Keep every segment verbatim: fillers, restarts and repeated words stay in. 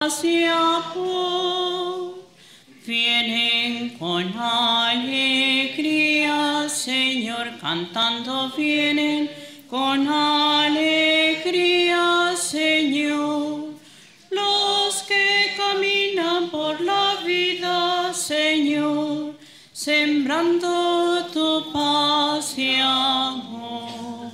Vienen con alegría, Señor, cantando vienen con alegría, Señor. Los que caminan por la vida, Señor, sembrando tu paz y amor.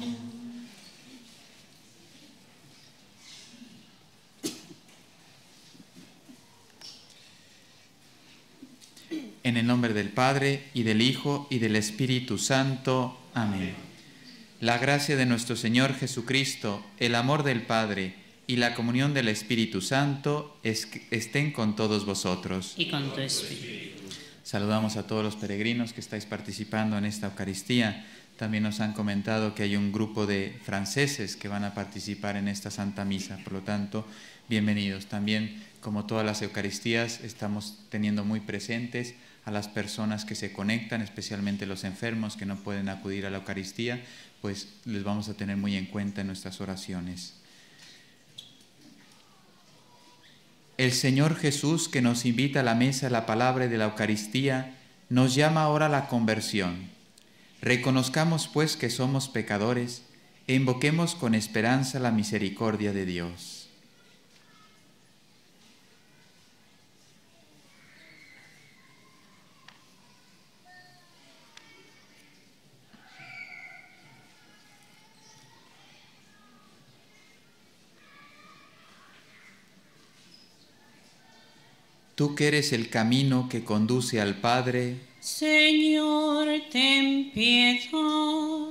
En el nombre del Padre, y del Hijo, y del Espíritu Santo. Amén. La gracia de nuestro Señor Jesucristo, el amor del Padre y la comunión del Espíritu Santo es, estén con todos vosotros. Y con tu espíritu. Saludamos a todos los peregrinos que estáis participando en esta Eucaristía. También nos han comentado que hay un grupo de franceses que van a participar en esta Santa Misa. Por lo tanto, bienvenidos. También, como todas las Eucaristías, estamos teniendo muy presentes a las personas que se conectan, especialmente los enfermos que no pueden acudir a la Eucaristía, pues les vamos a tener muy en cuenta en nuestras oraciones. El Señor Jesús, que nos invita a la mesa de la palabra y de la Eucaristía, nos llama ahora a la conversión. Reconozcamos pues que somos pecadores e invoquemos con esperanza la misericordia de Dios. Tú que eres el camino que conduce al Padre, Señor, ten piedad.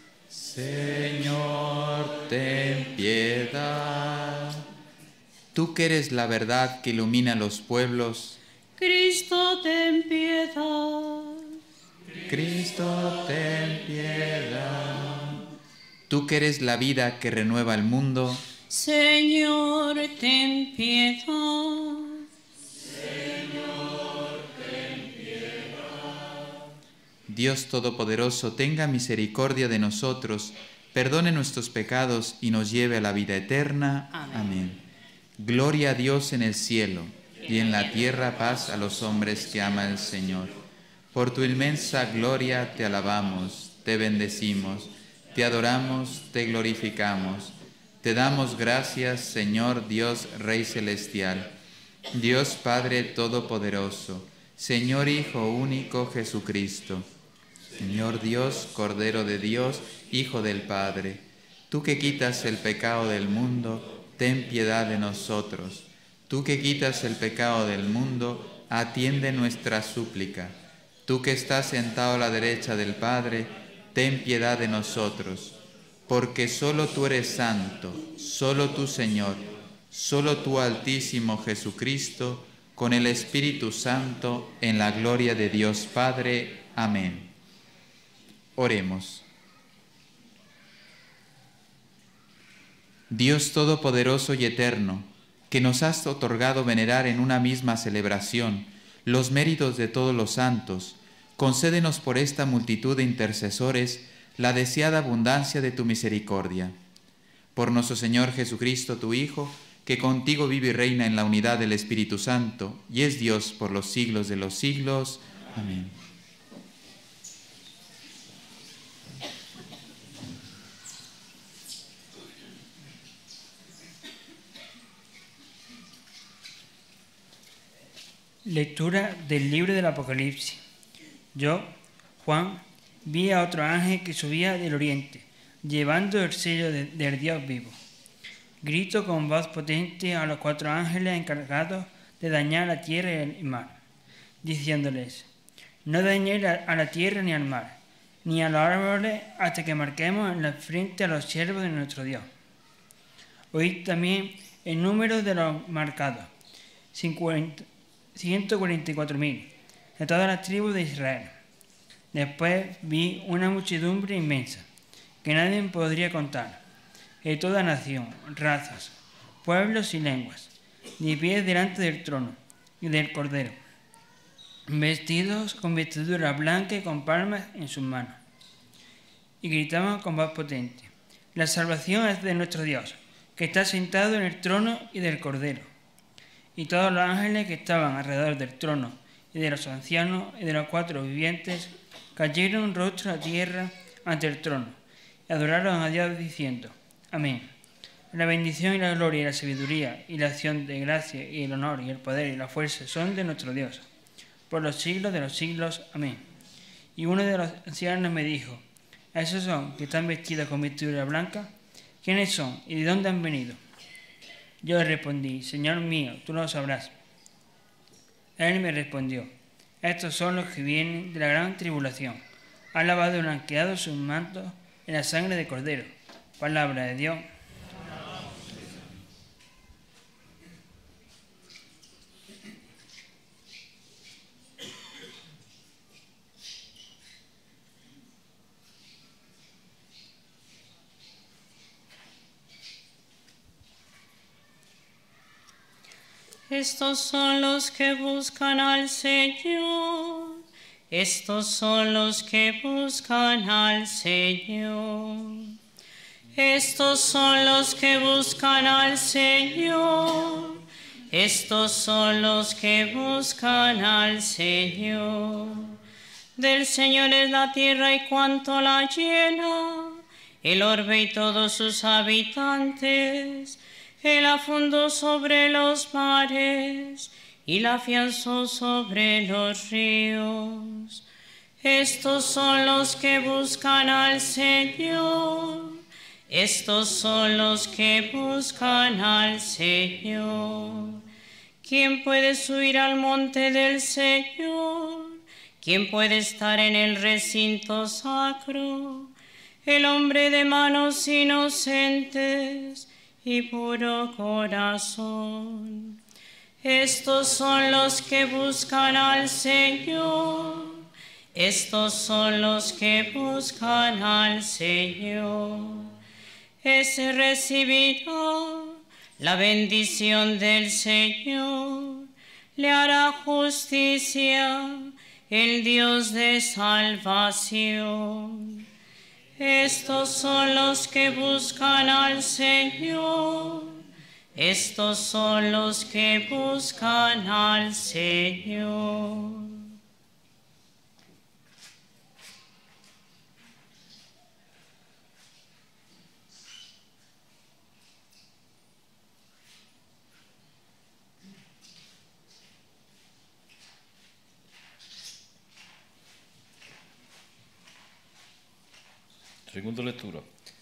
Señor, ten piedad. Tú que eres la verdad que ilumina los pueblos, Cristo, ten piedad. Cristo, ten piedad. Tú que eres la vida que renueva el mundo, Señor, ten piedad. Dios Todopoderoso, tenga misericordia de nosotros, perdone nuestros pecados y nos lleve a la vida eterna. Amén. Amén. Gloria a Dios en el cielo, y en la tierra paz a los hombres que ama el Señor. Por tu inmensa gloria te alabamos, te bendecimos, te adoramos, te glorificamos. Te damos gracias, Señor Dios Rey Celestial, Dios Padre Todopoderoso, Señor Hijo único Jesucristo, Señor Dios, Cordero de Dios, Hijo del Padre, tú que quitas el pecado del mundo, ten piedad de nosotros. Tú que quitas el pecado del mundo, atiende nuestra súplica. Tú que estás sentado a la derecha del Padre, ten piedad de nosotros. Porque solo tú eres santo, solo tú, Señor, solo tú, Altísimo Jesucristo, con el Espíritu Santo, en la gloria de Dios Padre. Amén. Oremos. Dios Todopoderoso y Eterno, que nos has otorgado venerar en una misma celebración los méritos de todos los santos, concédenos por esta multitud de intercesores la deseada abundancia de tu misericordia. Por nuestro Señor Jesucristo, tu Hijo, que contigo vive y reina en la unidad del Espíritu Santo, y es Dios por los siglos de los siglos. Amén. Lectura del libro del Apocalipsis. Yo, Juan, vi a otro ángel que subía del oriente, llevando el sello de, del Dios vivo. Grito con voz potente a los cuatro ángeles encargados de dañar la tierra y el mar, diciéndoles: no dañéis a la tierra ni al mar, ni a los árboles, hasta que marquemos en la frente a los siervos de nuestro Dios. Oíd también el número de los marcados, ciento cuarenta y cuatro mil, de todas las tribus de Israel. Después vi una muchedumbre inmensa, que nadie podría contar, de toda nación, razas, pueblos y lenguas, de pie delante del trono y del Cordero, vestidos con vestiduras blancas y con palmas en sus manos. Y gritaban con voz potente: la salvación es de nuestro Dios, que está sentado en el trono y del Cordero. Y todos los ángeles que estaban alrededor del trono, y de los ancianos, y de los cuatro vivientes, cayeron rostro a tierra ante el trono, y adoraron a Dios diciendo: Amén. La bendición y la gloria y la sabiduría, y la acción de gracia, y el honor, y el poder, y la fuerza son de nuestro Dios, por los siglos de los siglos. Amén. Y uno de los ancianos me dijo: ¿esos son que están vestidos con vestidura blanca? ¿Quiénes son y de dónde han venido? Yo le respondí: Señor mío, tú lo sabrás. Él me respondió: estos son los que vienen de la gran tribulación. Han lavado y blanqueado sus mantos en la sangre de Cordero. Palabra de Dios. Estos son los que buscan al Señor. Estos son los que buscan al Señor. Estos son los que buscan al Señor. Estos son los que buscan al Señor. Del Señor es la tierra y cuanto la llena, el orbe y todos sus habitantes. Él la fundó sobre los mares y la afianzó sobre los ríos. Estos son los que buscan al Señor. Estos son los que buscan al Señor. ¿Quién puede subir al monte del Señor? ¿Quién puede estar en el recinto sacro? El hombre de manos inocentes y puro corazón. Estos son los que buscan al Señor. Estos son los que buscan al Señor. Ese recibirá la bendición del Señor. Le hará justicia el Dios de salvación. Estos son los que buscan al Señor. Estos son los que buscan al Señor. Segunda lectura.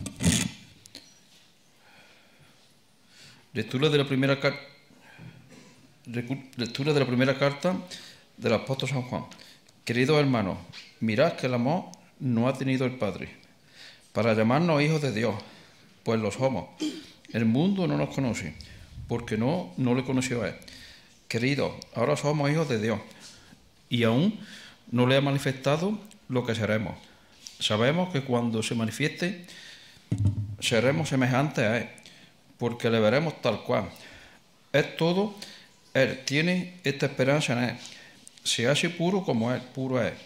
Lectura de la primera carta. Lectura de la primera carta del apóstol San Juan. Queridos hermanos, mirad que el amor no ha tenido el Padre para llamarnos hijos de Dios, pues lo somos. El mundo no nos conoce, porque no, no le conoció a él. Queridos, ahora somos hijos de Dios, y aún no le ha manifestado lo que seremos. Sabemos que cuando se manifieste, seremos semejantes a Él, porque le veremos tal cual. Es todo, Él tiene esta esperanza en Él. Se hace puro como Él, puro es Él.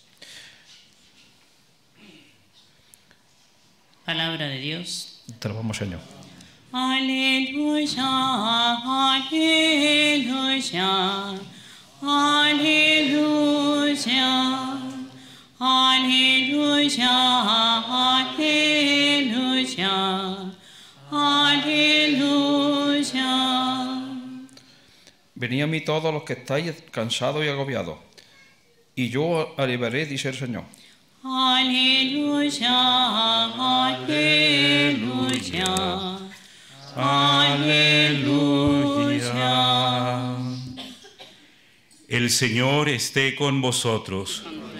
Palabra de Dios. Te lo vamos, Señor. Aleluya, aleluya, aleluya. Aleluya, aleluya, aleluya. Venid a mí todos los que estáis cansados y agobiados, y yo os aliviaré, dice el Señor. Aleluya, aleluya, aleluya. El Señor esté con vosotros.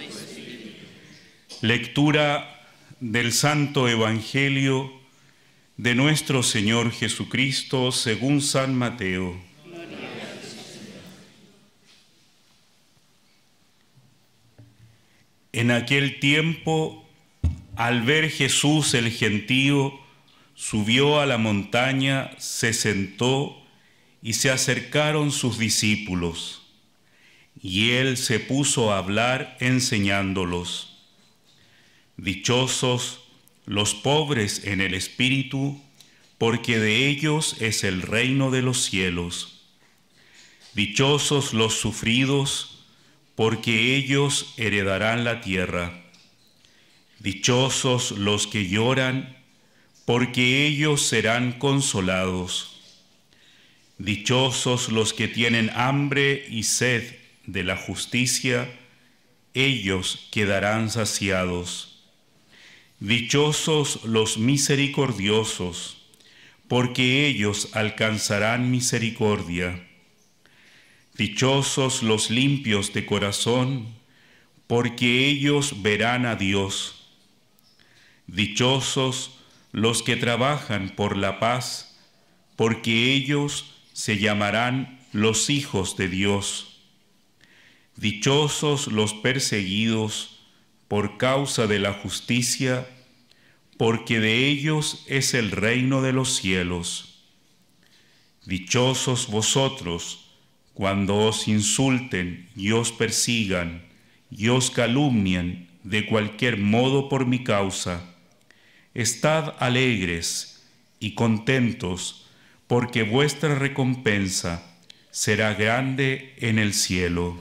Lectura del Santo Evangelio de nuestro Señor Jesucristo según San Mateo. En aquel tiempo, al ver Jesús el gentío, subió a la montaña, se sentó y se acercaron sus discípulos. Y él se puso a hablar enseñándolos. Dichosos los pobres en el espíritu, porque de ellos es el reino de los cielos. Dichosos los sufridos, porque ellos heredarán la tierra. Dichosos los que lloran, porque ellos serán consolados. Dichosos los que tienen hambre y sed de la justicia, ellos quedarán saciados. Dichosos los misericordiosos, porque ellos alcanzarán misericordia. Dichosos los limpios de corazón, porque ellos verán a Dios. Dichosos los que trabajan por la paz, porque ellos se llamarán los hijos de Dios. Dichosos los perseguidos por causa de la justicia, porque de ellos es el reino de los cielos. Dichosos vosotros, cuando os insulten y os persigan y os calumnien de cualquier modo por mi causa. Estad alegres y contentos, porque vuestra recompensa será grande en el cielo.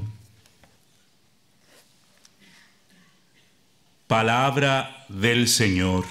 Palabra del Señor.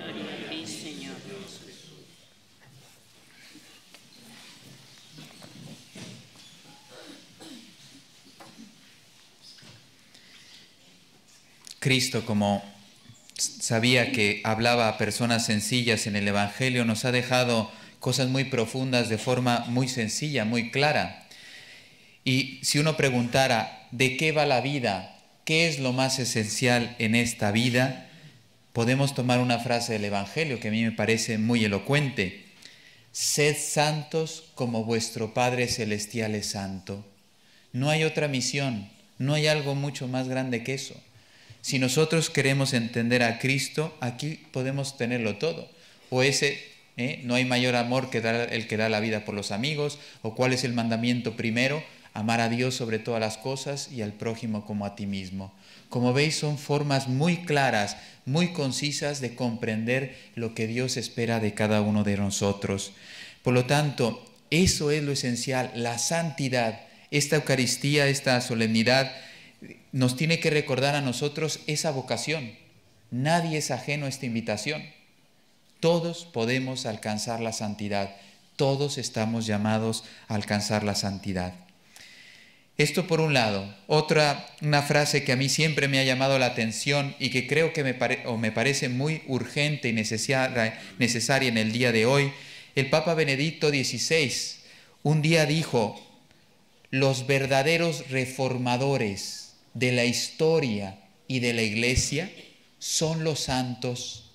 Cristo, como sabía que hablaba a personas sencillas en el Evangelio, nos ha dejado cosas muy profundas de forma muy sencilla, muy clara. Y si uno preguntara ¿de qué va la vida? ¿Qué es lo más esencial en esta vida? Podemos tomar una frase del Evangelio que a mí me parece muy elocuente. Sed santos como vuestro Padre Celestial es santo. No hay otra misión, no hay algo mucho más grande que eso. Si nosotros queremos entender a Cristo, aquí podemos tenerlo todo. O ese, ¿eh? no hay mayor amor que dar, el que da la vida por los amigos. O cuál es el mandamiento primero, amar a Dios sobre todas las cosas y al prójimo como a ti mismo. Como veis, son formas muy claras, muy concisas de comprender lo que Dios espera de cada uno de nosotros. Por lo tanto, eso es lo esencial, la santidad. Esta Eucaristía, esta solemnidad, nos tiene que recordar a nosotros esa vocación. Nadie es ajeno a esta invitación. Todos podemos alcanzar la santidad. Todos estamos llamados a alcanzar la santidad. Esto por un lado. Otra, una frase que a mí siempre me ha llamado la atención y que creo que me, pare, o me parece muy urgente y necesaria, necesaria en el día de hoy. El Papa Benedicto dieciséis un día dijo: los verdaderos reformadores de la historia y de la Iglesia son los santos.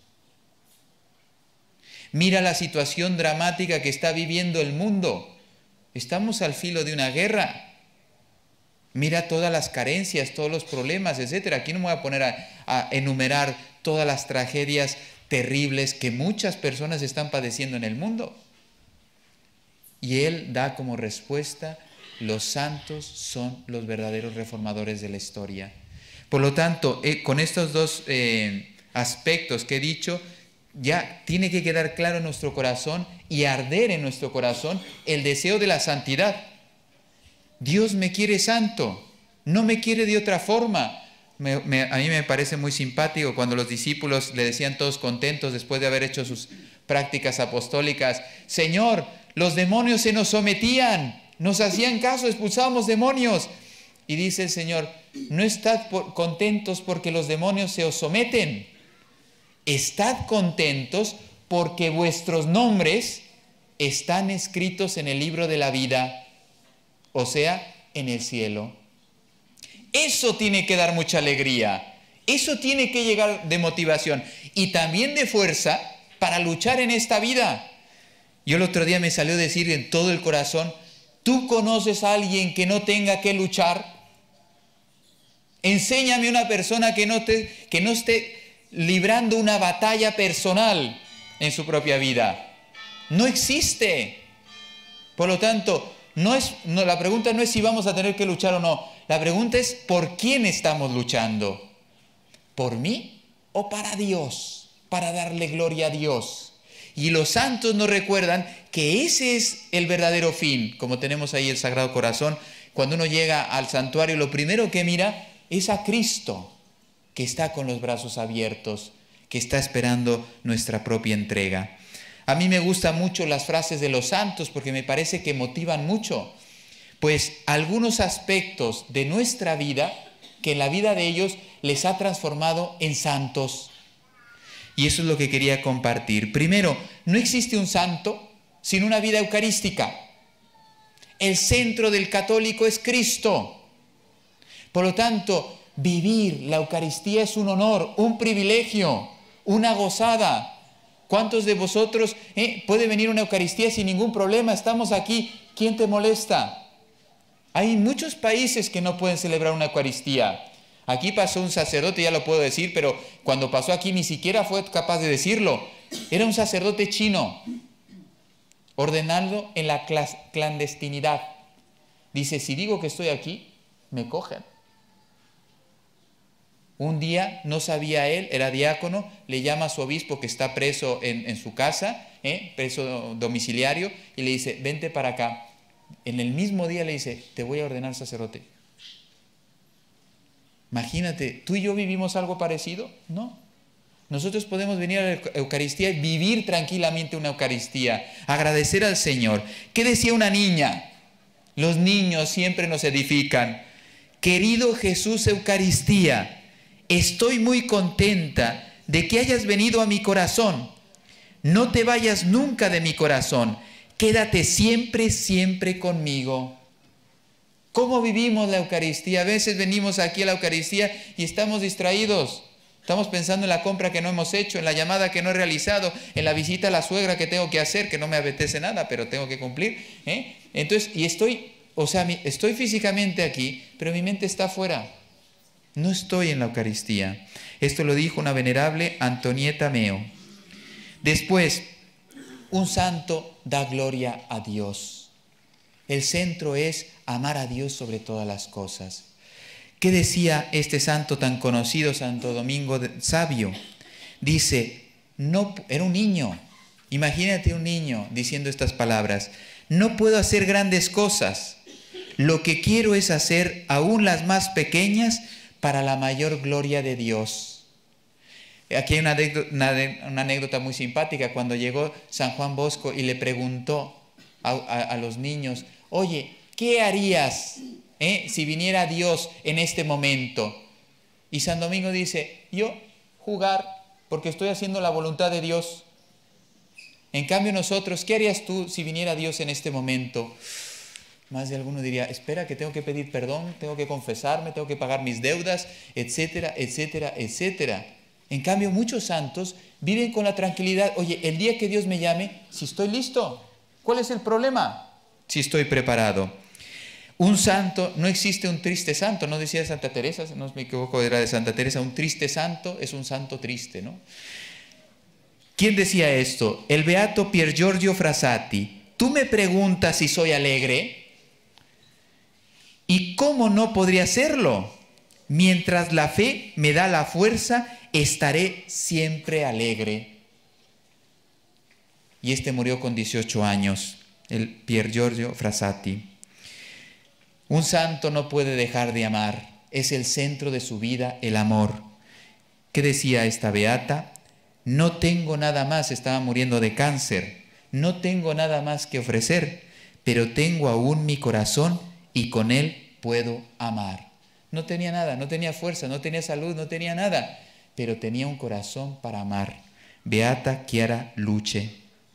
Mira la situación dramática que está viviendo el mundo. Estamos al filo de una guerra. Mira todas las carencias, todos los problemas, etcétera. Aquí no me voy a poner a, a enumerar todas las tragedias terribles que muchas personas están padeciendo en el mundo. Y él da como respuesta: los santos son los verdaderos reformadores de la historia. Por lo tanto, eh, con estos dos eh, aspectos que he dicho, ya tiene que quedar claro en nuestro corazón y arder en nuestro corazón el deseo de la santidad. Dios me quiere santo, no me quiere de otra forma. Me, me, a mí me parece muy simpático cuando los discípulos le decían todos contentos después de haber hecho sus prácticas apostólicas: Señor, los demonios se nos sometían, nos hacían caso, expulsábamos demonios. Y dice el Señor: no estad por, contentos porque los demonios se os someten. Estad contentos porque vuestros nombres están escritos en el libro de la vida, o sea, en el cielo. Eso tiene que dar mucha alegría. Eso tiene que llegar de motivación y también de fuerza para luchar en esta vida. Yo el otro día me salió decir en todo el corazón: ¿tú conoces a alguien que no tenga que luchar? Enséñame una persona que no, te, que no esté librando una batalla personal en su propia vida. No existe. Por lo tanto, no es, no, la pregunta no es si vamos a tener que luchar o no. La pregunta es: ¿por quién estamos luchando? ¿Por mí o para Dios? Para darle gloria a Dios. Y los santos nos recuerdan que ese es el verdadero fin, como tenemos ahí el Sagrado Corazón. Cuando uno llega al santuario, lo primero que mira es a Cristo, que está con los brazos abiertos, que está esperando nuestra propia entrega. A mí me gustan mucho las frases de los santos porque me parece que motivan mucho, pues algunos aspectos de nuestra vida, que en la vida de ellos les ha transformado en santos. Y eso es lo que quería compartir. Primero, no existe un santo sin una vida eucarística. El centro del católico es Cristo. Por lo tanto, vivir la Eucaristía es un honor, un privilegio, una gozada. ¿Cuántos de vosotros eh, puede venir una Eucaristía sin ningún problema? Estamos aquí, ¿quién te molesta? Hay muchos países que no pueden celebrar una Eucaristía. Aquí pasó un sacerdote, ya lo puedo decir, pero cuando pasó aquí ni siquiera fue capaz de decirlo. Era un sacerdote chino, ordenado en la clandestinidad. Dice, si digo que estoy aquí, me cogen. Un día, no sabía él, era diácono, le llama a su obispo que está preso en, en su casa, ¿eh? preso domiciliario, y le dice, vente para acá. En el mismo día le dice, te voy a ordenar sacerdote. Imagínate, ¿tú y yo vivimos algo parecido? No. Nosotros podemos venir a la Eucaristía y vivir tranquilamente una Eucaristía, agradecer al Señor. ¿Qué decía una niña? Los niños siempre nos edifican. Querido Jesús Eucaristía, estoy muy contenta de que hayas venido a mi corazón. No te vayas nunca de mi corazón. Quédate siempre, siempre conmigo. ¿Cómo vivimos la Eucaristía? A veces venimos aquí a la Eucaristía y estamos distraídos. Estamos pensando en la compra que no hemos hecho, en la llamada que no he realizado, en la visita a la suegra que tengo que hacer, que no me apetece nada, pero tengo que cumplir. ¿eh? Entonces, y estoy, o sea, estoy físicamente aquí, pero mi mente está afuera. No estoy en la Eucaristía. Esto lo dijo una venerable Antonieta Meo. Después, un santo da gloria a Dios. El centro es amar a Dios sobre todas las cosas. ¿Qué decía este santo tan conocido, Santo Domingo Sabio? Dice, no, era un niño. Imagínate un niño diciendo estas palabras. No puedo hacer grandes cosas. Lo que quiero es hacer aún las más pequeñas para la mayor gloria de Dios. Aquí hay una anécdota, una, una anécdota muy simpática. Cuando llegó San Juan Bosco y le preguntó a, a, a los niños, oye, ¿qué harías eh, si viniera Dios en este momento? Y San Domingo dice, yo jugar porque estoy haciendo la voluntad de Dios. En cambio nosotros, ¿qué harías tú si viniera Dios en este momento? Más de alguno diría, espera que tengo que pedir perdón, tengo que confesarme, tengo que pagar mis deudas, etcétera, etcétera, etcétera. En cambio, muchos santos viven con la tranquilidad, oye, el día que Dios me llame, si estoy listo, ¿cuál es el problema? Si estoy preparado. Un santo, no existe un triste santo, no decía Santa Teresa, no me equivoco, era de Santa Teresa, un triste santo es un santo triste, ¿no? ¿Quién decía esto? El beato Pier Giorgio Frassati. ¿Tú me preguntas si soy alegre? ¿Y cómo no podría serlo? Mientras la fe me da la fuerza, estaré siempre alegre. Y este murió con dieciocho años, el Pier Giorgio Frassati. Un santo no puede dejar de amar, es el centro de su vida, el amor. ¿Qué decía esta beata? No tengo nada más, estaba muriendo de cáncer, no tengo nada más que ofrecer, pero tengo aún mi corazón y con él puedo amar. No tenía nada, no tenía fuerza, no tenía salud, no tenía nada, pero tenía un corazón para amar. Beata Chiara Luce.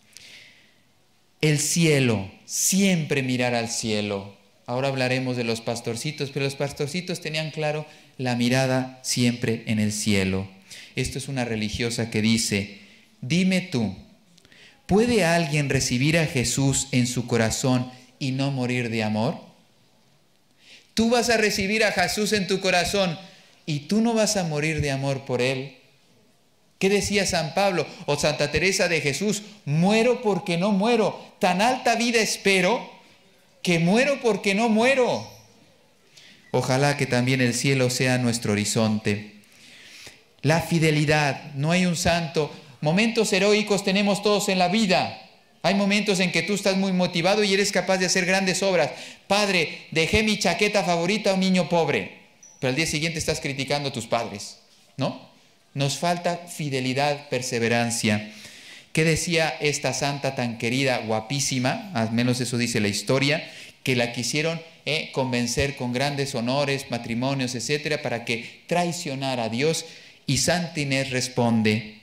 El cielo, siempre mirar al cielo. Ahora hablaremos de los pastorcitos, pero los pastorcitos tenían claro la mirada siempre en el cielo. Esto es una religiosa que dice, dime tú, ¿puede alguien recibir a Jesús en su corazón y no morir de amor? Tú vas a recibir a Jesús en tu corazón y tú no vas a morir de amor por Él. ¿Qué decía San Pablo o Santa Teresa de Jesús? Muero porque no muero. Tan alta vida espero que muero porque no muero. Ojalá que también el cielo sea nuestro horizonte. La fidelidad. No hay un santo Momentos heroicos tenemos todos en la vida. Hay momentos en que tú estás muy motivado y eres capaz de hacer grandes obras. Padre, dejé mi chaqueta favorita a un niño pobre, pero al día siguiente estás criticando a tus padres, ¿no? Nos falta fidelidad, perseverancia. ¿Qué decía esta santa tan querida, guapísima? Al menos eso dice la historia, que la quisieron eh, convencer con grandes honores, matrimonios, etcétera, para que traicionara a Dios. Y Santa Inés responde: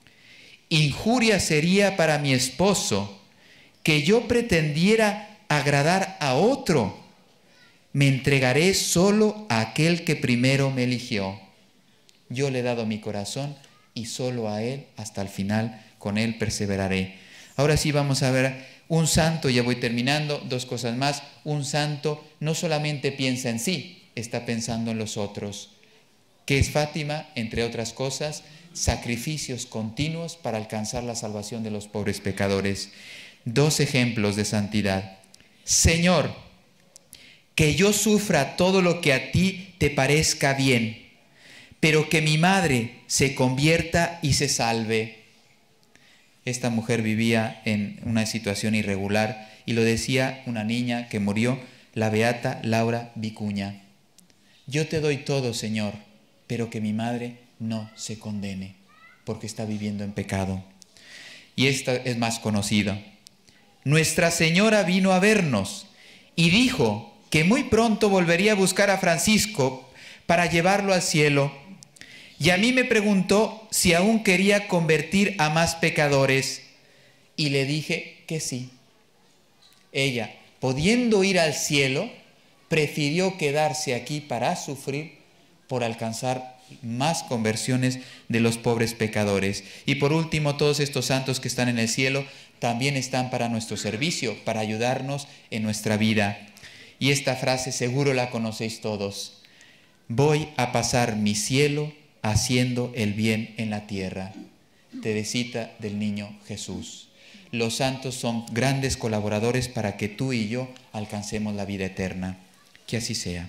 injuria sería para mi esposo que yo pretendiera agradar a otro. Me entregaré solo a aquel que primero me eligió. Yo le he dado mi corazón y solo a Él hasta el final, con Él perseveraré. Ahora sí vamos a ver un santo, ya voy terminando, dos cosas más. Un santo no solamente piensa en sí, está pensando en los otros. ¿Qué es Fátima? Entre otras cosas, sacrificios continuos para alcanzar la salvación de los pobres pecadores. Dos ejemplos de santidad. Señor, que yo sufra todo lo que a ti te parezca bien, pero que mi madre se convierta y se salve. Esta mujer vivía en una situación irregular y lo decía una niña que murió, la beata Laura Vicuña. Yo te doy todo, Señor, pero que mi madre no se condene, porque está viviendo en pecado. Y esta es más conocida. Nuestra Señora vino a vernos y dijo que muy pronto volvería a buscar a Francisco para llevarlo al cielo. Y a mí me preguntó si aún quería convertir a más pecadores. Y le dije que sí. Ella, pudiendo ir al cielo, prefirió quedarse aquí para sufrir por alcanzar más conversiones de los pobres pecadores. Y por último, todos estos santos que están en el cielo también están para nuestro servicio, para ayudarnos en nuestra vida. Y esta frase seguro la conocéis todos. Voy a pasar mi cielo haciendo el bien en la tierra. Teresita del Niño Jesús. Los santos son grandes colaboradores para que tú y yo alcancemos la vida eterna. Que así sea.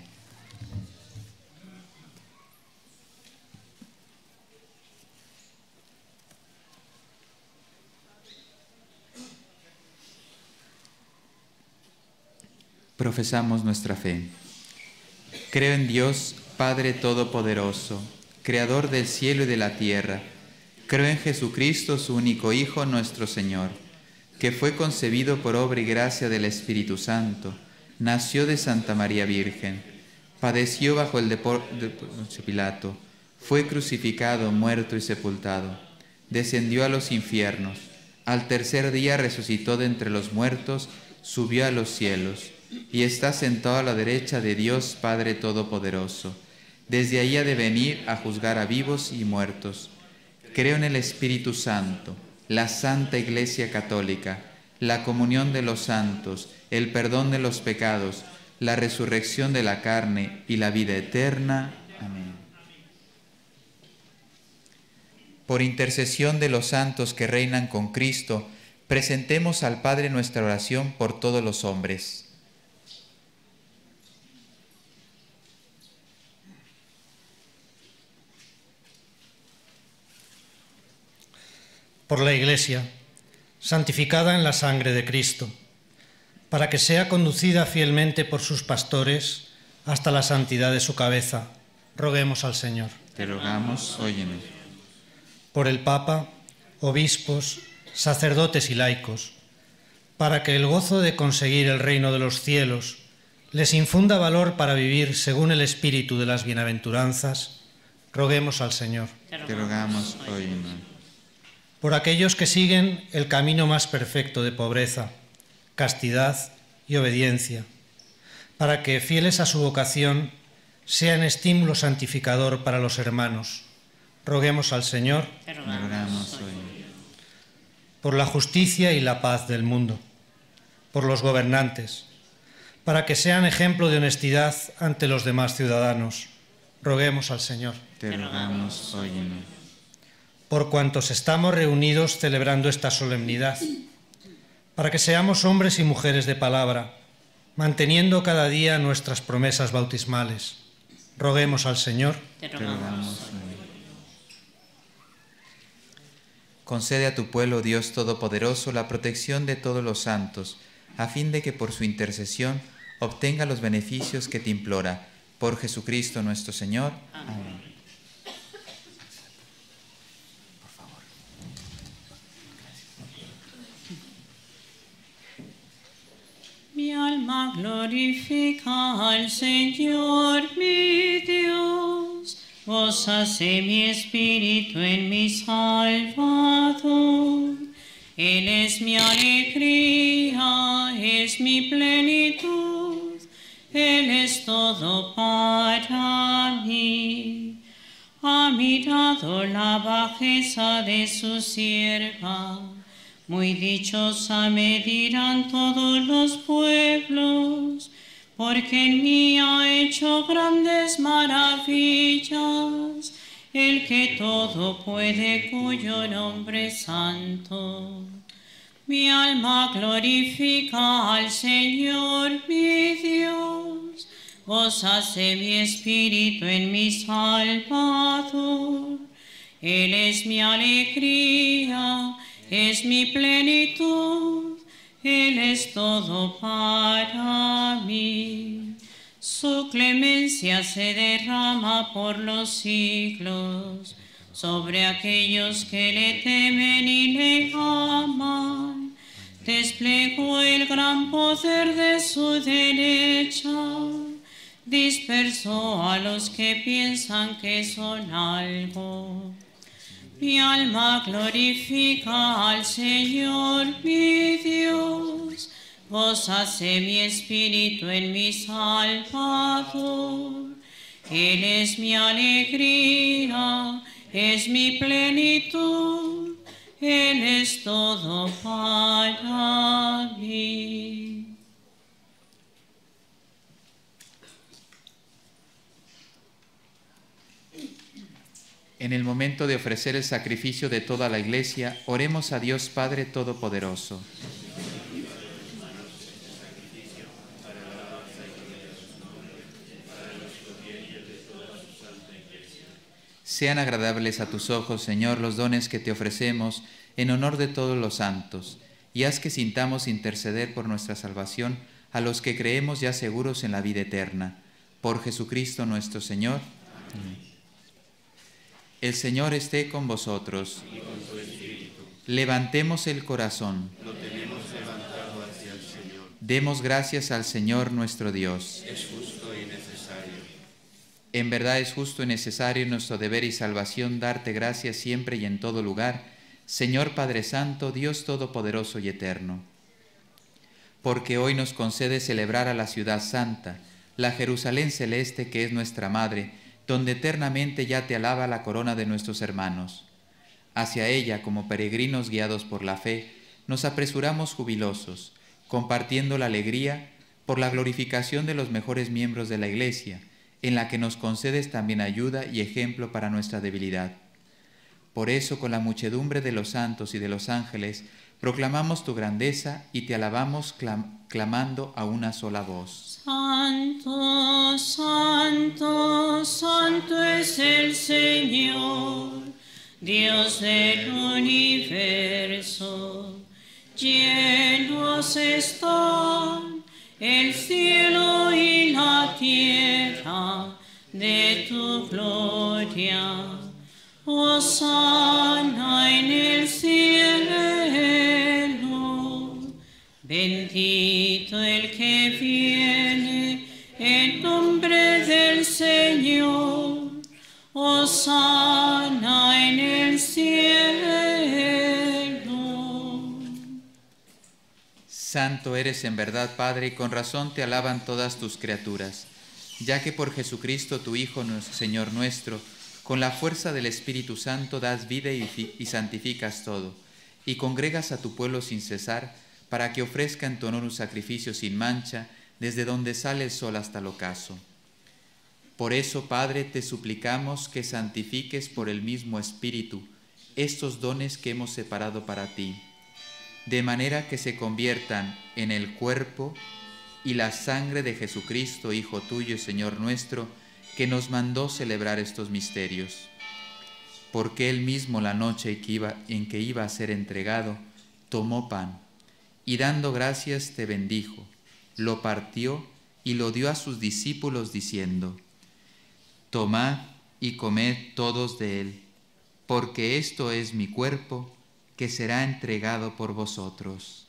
Profesamos nuestra fe. Creo en Dios, Padre Todopoderoso, Creador del cielo y de la tierra. Creo en Jesucristo, su único Hijo, nuestro Señor, que fue concebido por obra y gracia del Espíritu Santo, nació de Santa María Virgen, padeció bajo el deporte de Poncio Pilato, fue crucificado, muerto y sepultado, descendió a los infiernos, al tercer día resucitó de entre los muertos, subió a los cielos, y está sentado a la derecha de Dios Padre Todopoderoso. Desde ahí ha de venir a juzgar a vivos y muertos. Creo en el Espíritu Santo, la Santa Iglesia Católica, la comunión de los santos, el perdón de los pecados, la resurrección de la carne y la vida eterna. Amén. Por intercesión de los santos que reinan con Cristo, presentemos al Padre nuestra oración por todos los hombres. Por la Iglesia, santificada en la sangre de Cristo, para que sea conducida fielmente por sus pastores hasta la santidad de su cabeza, roguemos al Señor. Te rogamos, óyenos. Por el Papa, obispos, sacerdotes y laicos, para que el gozo de conseguir el reino de los cielos les infunda valor para vivir según el espíritu de las bienaventuranzas, roguemos al Señor. Te rogamos, óyenos. Por aquellos que siguen el camino más perfecto de pobreza, castidad y obediencia, para que, fieles a su vocación, sean estímulo santificador para los hermanos. Roguemos al Señor. Te rogamos, óyenos. Por la justicia y la paz del mundo, por los gobernantes, para que sean ejemplo de honestidad ante los demás ciudadanos. Roguemos al Señor. Te rogamos, óyenos. Por cuantos estamos reunidos celebrando esta solemnidad, para que seamos hombres y mujeres de palabra, manteniendo cada día nuestras promesas bautismales. Roguemos al Señor. Te rogamos. Concede a tu pueblo, Dios Todopoderoso, la protección de todos los santos, a fin de que por su intercesión obtenga los beneficios que te implora. Por Jesucristo nuestro Señor. Amén. Por favor. Mi alma glorifica al Señor mi Dios. Gózase mi espíritu en mi Salvador. Él es mi alegría, es mi plenitud. Él es todo para mí. Ha mirado la bajeza de su sierva. Muy dichosa me dirán todos los pueblos, porque en mí ha hecho grandes maravillas, el que todo puede, cuyo nombre es santo. Mi alma glorifica al Señor mi Dios, gózase mi espíritu en mi Salvador. Él es mi alegría, es mi plenitud, Él es todo para mí. Su clemencia se derrama por los siglos sobre aquellos que le temen y le aman. Desplegó el gran poder de su derecha, dispersó a los que piensan que son algo. Mi alma glorifica al Señor mi Dios, gózase mi espíritu en mi Salvador. Él es mi alegría, es mi plenitud, Él es todo para mí. En el momento de ofrecer el sacrificio de toda la Iglesia, oremos a Dios Padre Todopoderoso. Sean agradables a tus ojos, Señor, los dones que te ofrecemos en honor de todos los santos, y haz que sintamos interceder por nuestra salvación a los que creemos ya seguros en la vida eterna. Por Jesucristo nuestro Señor. Amén. El Señor esté con vosotros. Y con tu espíritu. Levantemos el corazón. Lo tenemos levantado hacia el Señor. Demos gracias al Señor nuestro Dios. Es justo y necesario. En verdad es justo y necesario nuestro deber y salvación darte gracias siempre y en todo lugar, Señor Padre Santo, Dios Todopoderoso y Eterno. Porque hoy nos concede celebrar a la ciudad santa, la Jerusalén celeste que es nuestra Madre, donde eternamente ya te alaba la corona de nuestros hermanos. Hacia ella, como peregrinos guiados por la fe, nos apresuramos jubilosos, compartiendo la alegría por la glorificación de los mejores miembros de la Iglesia, en la que nos concedes también ayuda y ejemplo para nuestra debilidad. Por eso, con la muchedumbre de los santos y de los ángeles, proclamamos tu grandeza y te alabamos clam- clamando a una sola voz. Santo, santo, santo es el Señor, Dios del universo. Llenos están el cielo y la tierra de tu gloria. Hosana en el cielo. Bendito el que viene en nombre del Señor. Hosana en el cielo. Santo eres en verdad, Padre, y con razón te alaban todas tus criaturas, ya que por Jesucristo, tu Hijo, Señor nuestro, con la fuerza del Espíritu Santo das vida y, y santificas todo, y congregas a tu pueblo sin cesar, para que ofrezca en tu honor un sacrificio sin mancha, desde donde sale el sol hasta el ocaso. Por eso, Padre, te suplicamos que santifiques por el mismo Espíritu estos dones que hemos separado para ti, de manera que se conviertan en el cuerpo y la sangre de Jesucristo, Hijo tuyo y Señor nuestro, que nos mandó celebrar estos misterios. porque él mismo la noche que iba, en que iba a ser entregado, tomó pan, y dando gracias te bendijo, lo partió y lo dio a sus discípulos diciendo: Tomad y comed todos de él, porque esto es mi cuerpo, que será entregado por vosotros.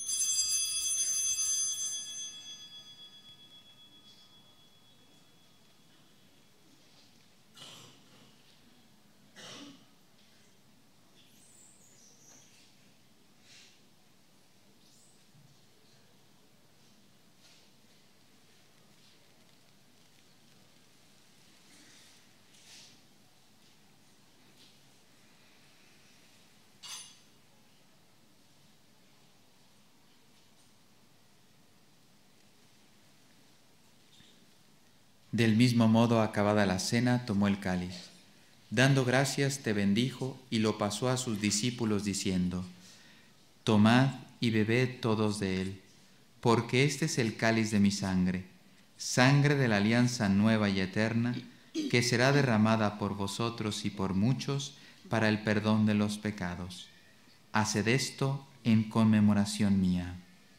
Del mismo modo, acabada la cena, tomó el cáliz. Dando gracias, te bendijo y lo pasó a sus discípulos diciendo: Tomad y bebed todos de él, porque este es el cáliz de mi sangre, sangre de la alianza nueva y eterna, que será derramada por vosotros y por muchos para el perdón de los pecados. Haced esto en conmemoración mía.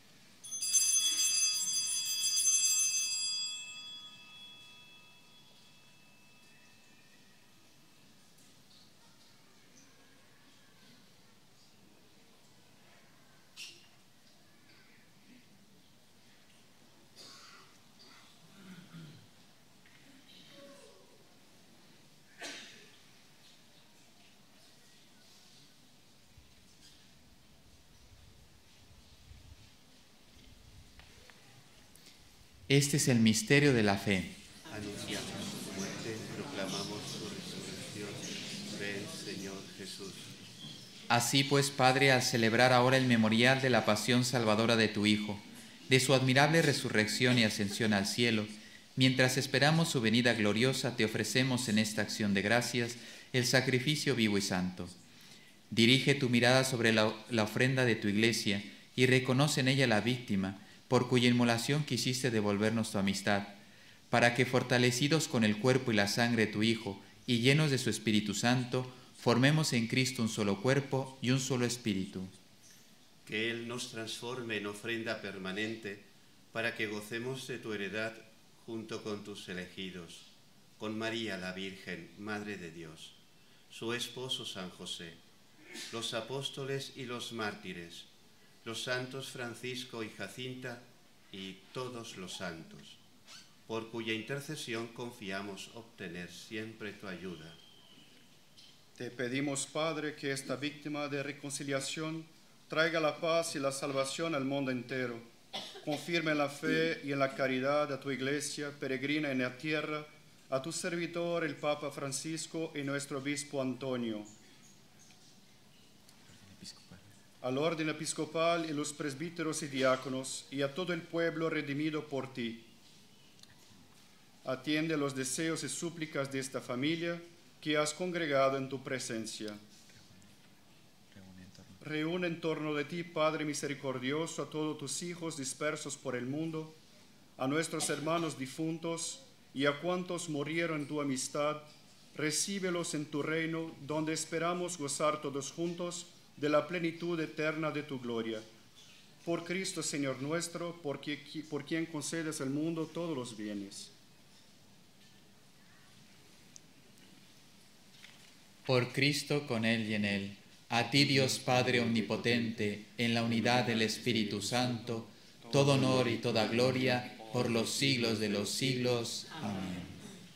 Este es el misterio de la fe. Anunciamos tu muerte, proclamamos tu resurrección. Ven, Señor Jesús. Así pues, Padre, al celebrar ahora el memorial de la pasión salvadora de tu Hijo, de su admirable resurrección y ascensión al cielo, mientras esperamos su venida gloriosa, te ofrecemos en esta acción de gracias el sacrificio vivo y santo. Dirige tu mirada sobre la, la ofrenda de tu Iglesia y reconoce en ella la víctima, por cuya inmolación quisiste devolvernos tu amistad, para que, fortalecidos con el cuerpo y la sangre de tu Hijo y llenos de su Espíritu Santo, formemos en Cristo un solo cuerpo y un solo espíritu. Que Él nos transforme en ofrenda permanente, para que gocemos de tu heredad junto con tus elegidos, con María la Virgen, Madre de Dios, su esposo San José, los apóstoles y los mártires, los santos Francisco y Jacinta y todos los santos, por cuya intercesión confiamos obtener siempre tu ayuda. Te pedimos, Padre, que esta víctima de reconciliación traiga la paz y la salvación al mundo entero. Confirme en la fe y en la caridad a tu Iglesia peregrina en la tierra, a tu servidor el Papa Francisco y nuestro obispo Antonio, al orden episcopal y los presbíteros y diáconos, y a todo el pueblo redimido por ti. Atiende los deseos y súplicas de esta familia que has congregado en tu presencia. Reúne en torno de ti, Padre misericordioso, a todos tus hijos dispersos por el mundo, a nuestros hermanos difuntos y a cuantos murieron en tu amistad. Recíbelos en tu reino, donde esperamos gozar todos juntos de la plenitud eterna de tu gloria. Por Cristo, Señor nuestro, por quien, por quien concedes al mundo todos los bienes. Por Cristo, con Él y en Él, a ti, Dios Padre omnipotente, en la unidad del Espíritu Santo, todo honor y toda gloria por los siglos de los siglos. Amén.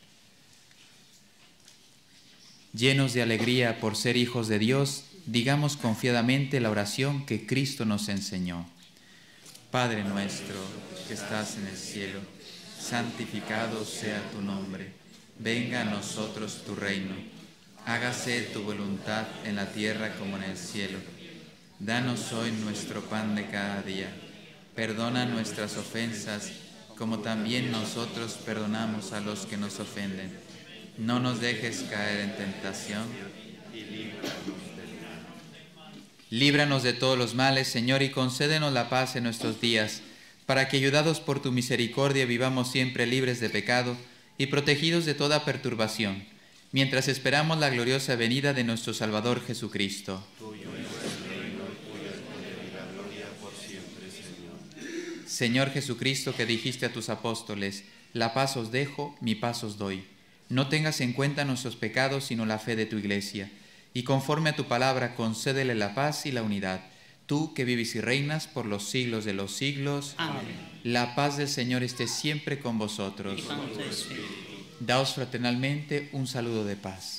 Llenos de alegría por ser hijos de Dios, digamos confiadamente la oración que Cristo nos enseñó. Padre nuestro, que estás en el cielo, santificado sea tu nombre. Venga a nosotros tu reino. Hágase tu voluntad en la tierra como en el cielo. Danos hoy nuestro pan de cada día. Perdona nuestras ofensas, como también nosotros perdonamos a los que nos ofenden. No nos dejes caer en tentación. Líbranos de todos los males, Señor, y concédenos la paz en nuestros días, para que, ayudados por tu misericordia, vivamos siempre libres de pecado y protegidos de toda perturbación, mientras esperamos la gloriosa venida de nuestro Salvador Jesucristo. Señor Jesucristo, que dijiste a tus apóstoles, la paz os dejo, mi paz os doy. No tengas en cuenta nuestros pecados, sino la fe de tu Iglesia. Y conforme a tu palabra, concédele la paz y la unidad. Tú que vives y reinas por los siglos de los siglos. Amén. La paz del Señor esté siempre con vosotros. Y con tu espíritu. Daos fraternalmente un saludo de paz.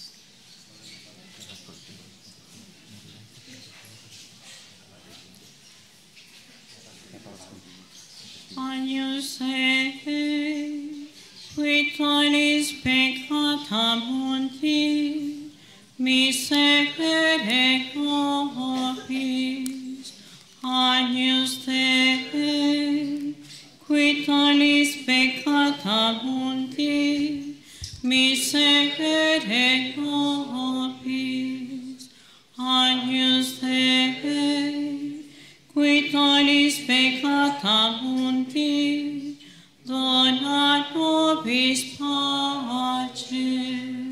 Agnus Dei, qui tollis peccata mundi, miserere nobis. Agnus Dei, qui tollis peccata mundi, miserere nobis. Agnus Dei, qui tollis peccata mundi, dona nobis pacem.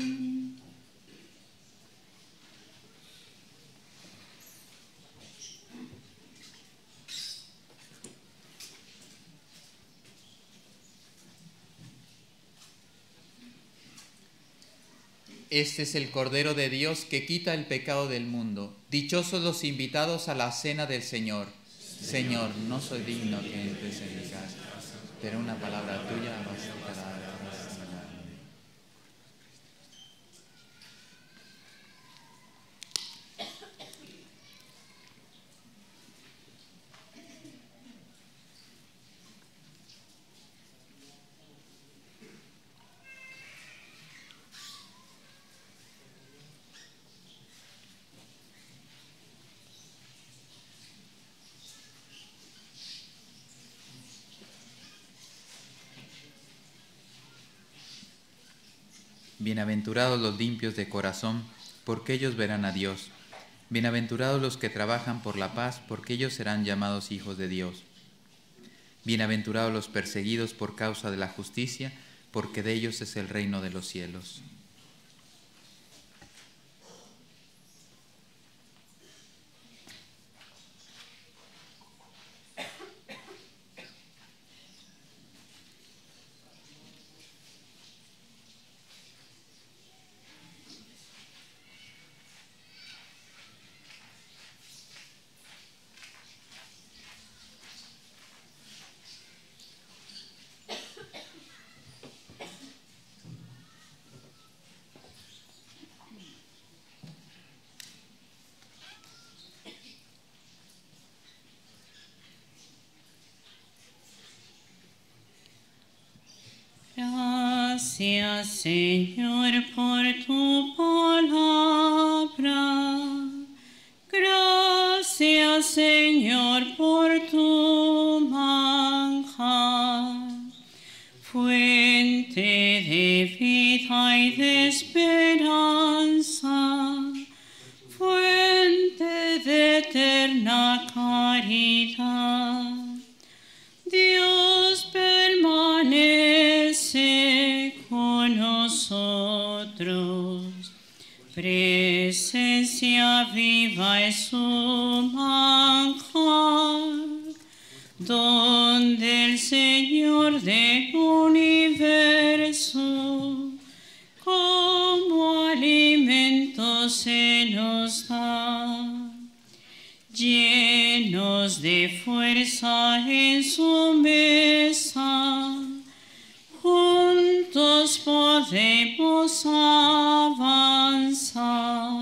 Este es el Cordero de Dios que quita el pecado del mundo. Dichosos los invitados a la cena del Señor. Señor, no soy digno que entres en mi casa, pero una palabra tuya bastará para sanarme. Bienaventurados los limpios de corazón, porque ellos verán a Dios. Bienaventurados los que trabajan por la paz, porque ellos serán llamados hijos de Dios. Bienaventurados los perseguidos por causa de la justicia, porque de ellos es el reino de los cielos. Gracias, Señor, por tu palabra. Gracias, Señor, por tu manjar. Fuente de vida y de esperanza. Fuente de eterna caridad. Dios permanece con nosotros, presencia viva es su manjar, donde el Señor del universo como alimento se nos da. Llenos de fuerza en su mesa, juntos podemos avanzar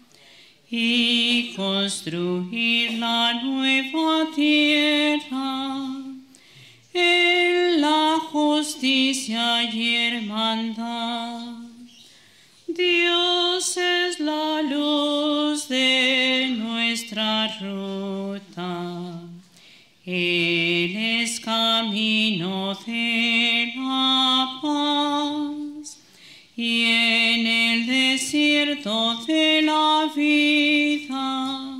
y construir la nueva tierra en la justicia y hermandad. Dios es la luz de nuestra ruta. Él es camino de la paz y en el desierto de la vida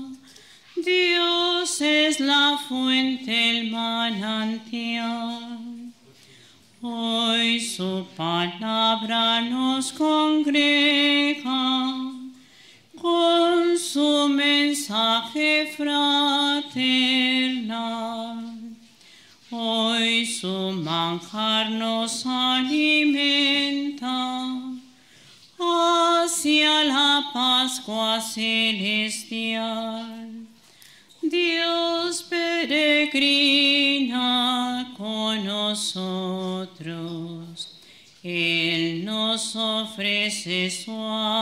Dios es la fuente, el manantial. Hoy su palabra nos congrega con su mensaje fraternal. Hoy su manjar nos alimenta hacia la Pascua celestial. Dios peregrina con nosotros. Él nos ofrece su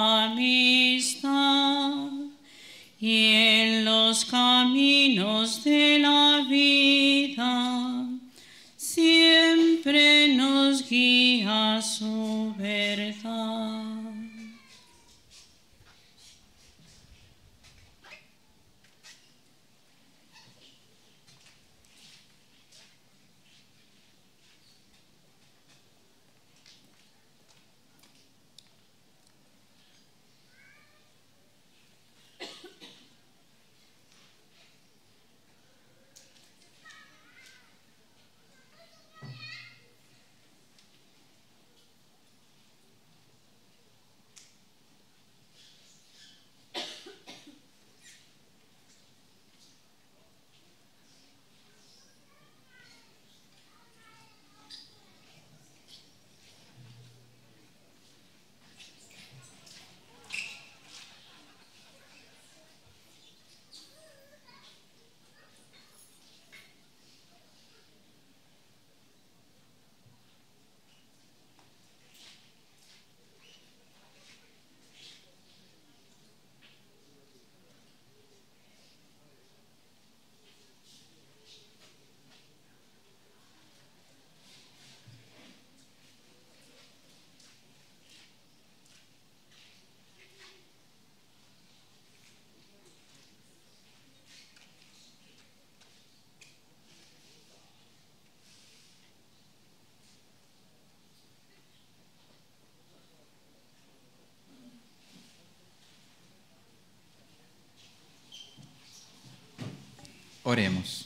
amistad y en los caminos de la vida siempre nos guía su verdad. Oremos.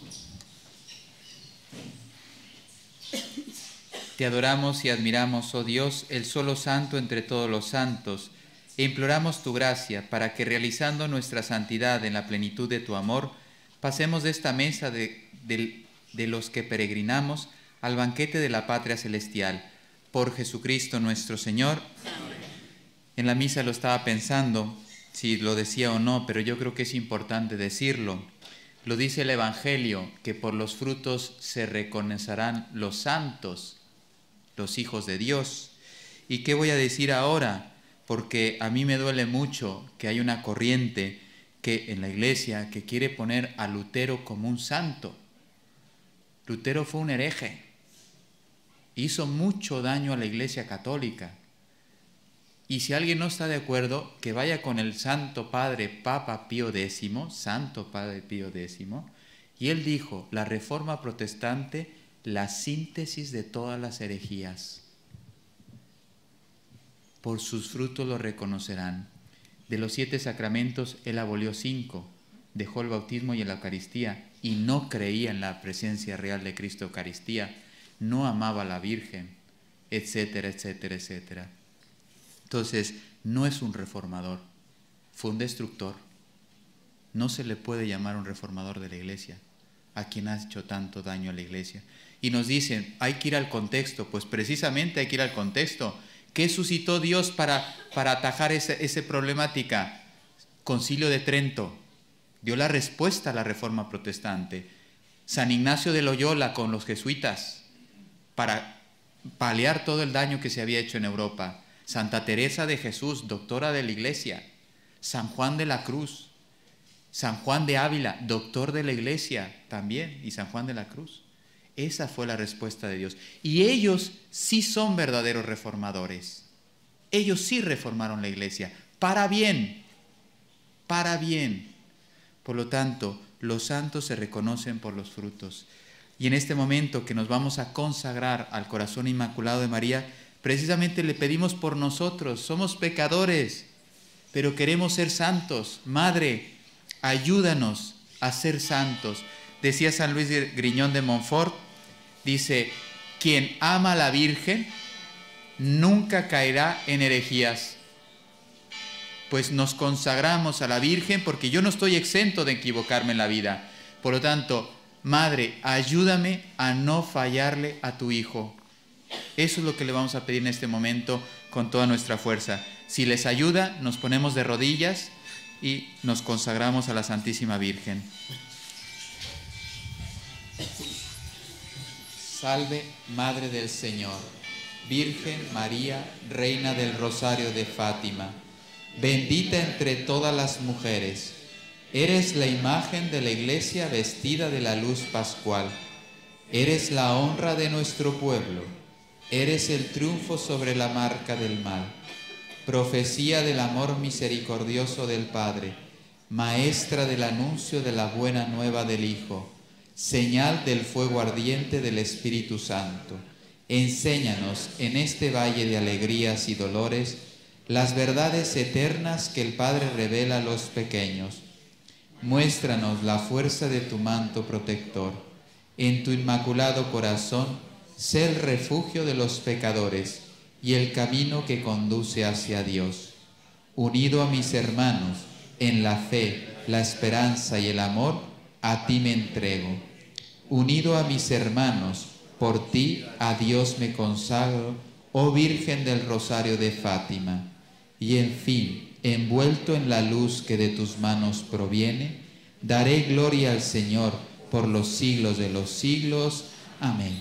Te adoramos y admiramos, oh Dios, el solo santo entre todos los santos, e imploramos tu gracia para que, realizando nuestra santidad en la plenitud de tu amor, pasemos de esta mesa de, de, de los que peregrinamos al banquete de la patria celestial. Por Jesucristo nuestro Señor. En la misa lo estaba pensando, si lo decía o no, pero yo creo que es importante decirlo. Lo dice el Evangelio, que por los frutos se reconocerán los santos, los hijos de Dios. ¿Y qué voy a decir ahora? Porque a mí me duele mucho que hay una corriente que en la Iglesia que quiere poner a Lutero como un santo. Lutero fue un hereje, hizo mucho daño a la Iglesia católica. Y si alguien no está de acuerdo, que vaya con el Santo Padre Papa Pío Décimo, Santo Padre Pío Décimo, y él dijo, la Reforma Protestante, la síntesis de todas las herejías. Por sus frutos lo reconocerán. De los siete sacramentos, él abolió cinco, dejó el bautismo y la Eucaristía, y no creía en la presencia real de Cristo Eucaristía, no amaba a la Virgen, etcétera, etcétera, etcétera. Entonces, no es un reformador, fue un destructor. No se le puede llamar un reformador de la Iglesia, a quien ha hecho tanto daño a la Iglesia. Y nos dicen, hay que ir al contexto, pues precisamente hay que ir al contexto. ¿Qué suscitó Dios para, para atajar esa, esa problemática? Concilio de Trento dio la respuesta a la Reforma Protestante. San Ignacio de Loyola con los jesuitas, para paliar todo el daño que se había hecho en Europa. Santa Teresa de Jesús, doctora de la Iglesia. San Juan de la Cruz. San Juan de Ávila, doctor de la Iglesia también, y San Juan de la Cruz. Esa fue la respuesta de Dios. Y ellos sí son verdaderos reformadores. Ellos sí reformaron la Iglesia, para bien, para bien. Por lo tanto, los santos se reconocen por los frutos. Y en este momento que nos vamos a consagrar al corazón inmaculado de María, precisamente le pedimos por nosotros. Somos pecadores, pero queremos ser santos. Madre, ayúdanos a ser santos. Decía San Luis Griñón de Montfort, dice, quien ama a la Virgen nunca caerá en herejías. Pues nos consagramos a la Virgen porque yo no estoy exento de equivocarme en la vida. Por lo tanto, Madre, ayúdame a no fallarle a tu Hijo. Eso es lo que le vamos a pedir en este momento con toda nuestra fuerza. Si les ayuda, nos ponemos de rodillas y nos consagramos a la Santísima Virgen. Salve, Madre del Señor, Virgen María, Reina del Rosario de Fátima, bendita entre todas las mujeres. Eres la imagen de la Iglesia vestida de la luz pascual. Eres la honra de nuestro pueblo. Eres el triunfo sobre la marca del mal. Profecía del amor misericordioso del Padre. Maestra del anuncio de la buena nueva del Hijo. Señal del fuego ardiente del Espíritu Santo. Enséñanos en este valle de alegrías y dolores las verdades eternas que el Padre revela a los pequeños. Muéstranos la fuerza de tu manto protector. En tu inmaculado corazón, sé el refugio de los pecadores y el camino que conduce hacia Dios. Unido a mis hermanos, en la fe, la esperanza y el amor, a ti me entrego. Unido a mis hermanos, por ti a Dios me consagro, oh Virgen del Rosario de Fátima. Y en fin, envuelto en la luz que de tus manos proviene, daré gloria al Señor por los siglos de los siglos. Amén.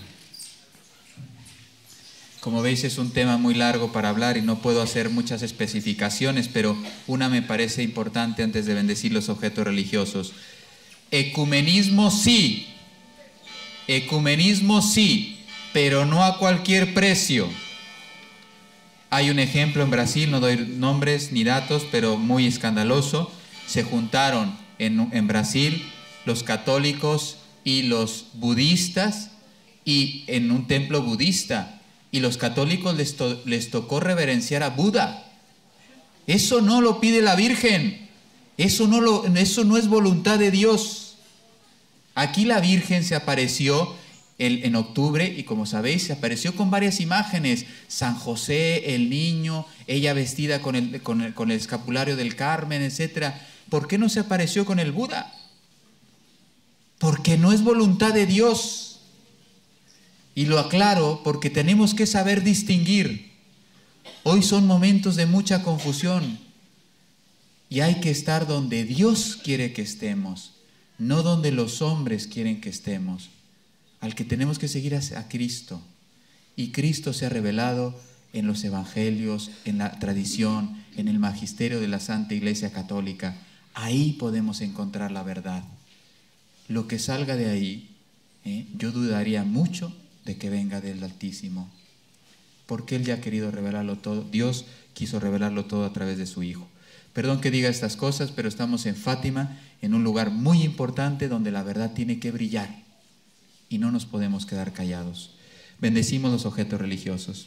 Como veis, es un tema muy largo para hablar y no puedo hacer muchas especificaciones, pero una me parece importante antes de bendecir los objetos religiosos. Ecumenismo sí, ecumenismo sí, pero no a cualquier precio. Hay un ejemplo en Brasil, no doy nombres ni datos, pero muy escandaloso. Se juntaron en, en Brasil los católicos y los budistas y en un templo budista. Y los católicos les, to, les tocó reverenciar a Buda. Eso no lo pide la Virgen. Eso no, lo, eso no es voluntad de Dios. Aquí la Virgen se apareció el, en octubre y, como sabéis, se apareció con varias imágenes. San José, el niño, ella vestida con el, con el, con el escapulario del Carmen, etcétera. ¿Por qué no se apareció con el Buda? Porque no es voluntad de Dios. Y lo aclaro porque tenemos que saber distinguir. Hoy son momentos de mucha confusión y hay que estar donde Dios quiere que estemos, no donde los hombres quieren que estemos. Al que tenemos que seguir es a Cristo. Y Cristo se ha revelado en los evangelios, en la tradición, en el magisterio de la Santa Iglesia Católica. Ahí podemos encontrar la verdad. Lo que salga de ahí, ¿eh? yo dudaría mucho de que venga del Altísimo, porque Él ya ha querido revelarlo todo. Dios quiso revelarlo todo a través de su Hijo. Perdón que diga estas cosas, pero estamos en Fátima, en un lugar muy importante donde la verdad tiene que brillar y no nos podemos quedar callados. Bendecimos los objetos religiosos.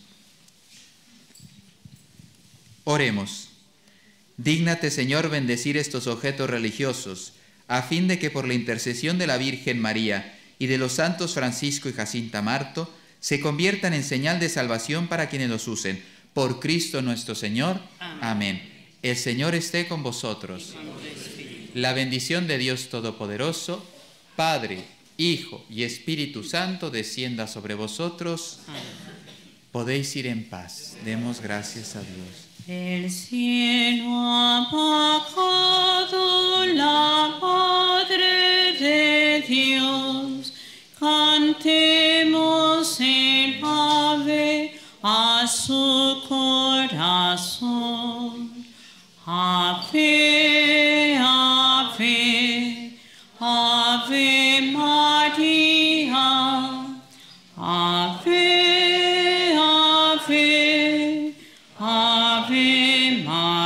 Oremos. Dígnate, Señor, bendecir estos objetos religiosos, a fin de que por la intercesión de la Virgen María y de los santos Francisco y Jacinta Marto, se conviertan en señal de salvación para quienes los usen. Por Cristo nuestro Señor. Amén. Amén. El Señor esté con vosotros. La bendición de Dios Todopoderoso, Padre, Hijo y Espíritu Santo, descienda sobre vosotros. Amén. Podéis ir en paz. Demos gracias a Dios. El cielo ha bajado, la Madre de Dios. Cantemos el ave a su corazón. Ave, ave, ave María. Ave, ave, ave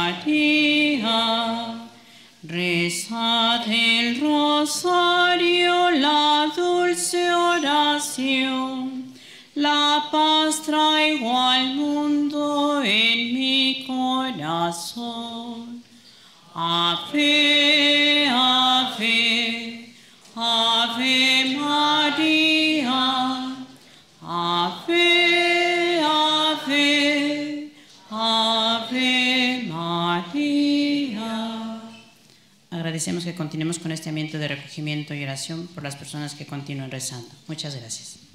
María. Rezad el rosario, la dulce oración. La paz traigo al mundo en mi corazón. Ave, ave, ave María. Ave agradecemos que continuemos con este ambiente de recogimiento y oración por las personas que continúen rezando. Muchas gracias.